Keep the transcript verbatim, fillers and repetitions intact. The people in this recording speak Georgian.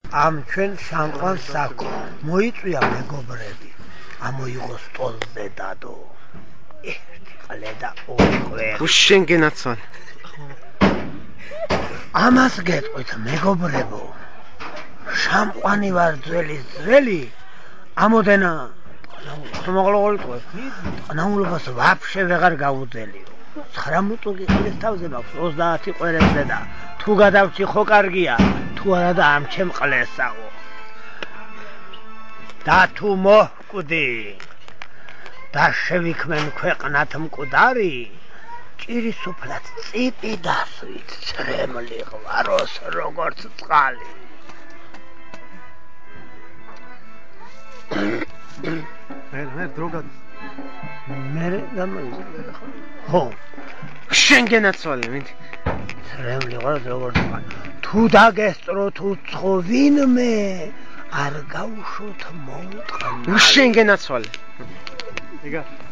ამ ჩვენ სამყაროს საკო მოიწვია მეგობრები ამოიღო სტოლზე დადო ერთი ყლე და ორი ყვერი უშენ გენაცვალე ამას გეტყვით მეგობრებო შამყვანი ვარ ძველი ძველი ამოდენა ხმაღლოყოლტყვე ყნაულობას ვაფშე ვეღარ გავუძელიო ცხრა მუტუგი ყლის თავზე მაქვს ოცდაათი ყვერებზე და თუ გადავჭი ხო კარგია თუ არა და ამჩემ ყლესაო და თუ მოჰკვდი და შევიქმენ ქვეყნად მკვდარი ჭირის უფლად წიპი დასვით წრემლი ღვაროს როგორც წყალი მე მე დროგად მე გამოიწვია ხო შენ გენაცვალე მინდი წრემლი ღვაროს როგორც წყალი თუ დაგესწროთ უცხო ვინმე არ გაუშვოთ მოუტყნა უშენ გენაცვალე იგა